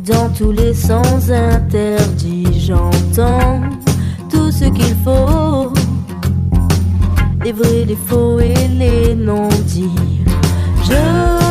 Dans tous les sens interdits, j'entends tout ce qu'il faut, les vrais, les faux et les non-dits. Je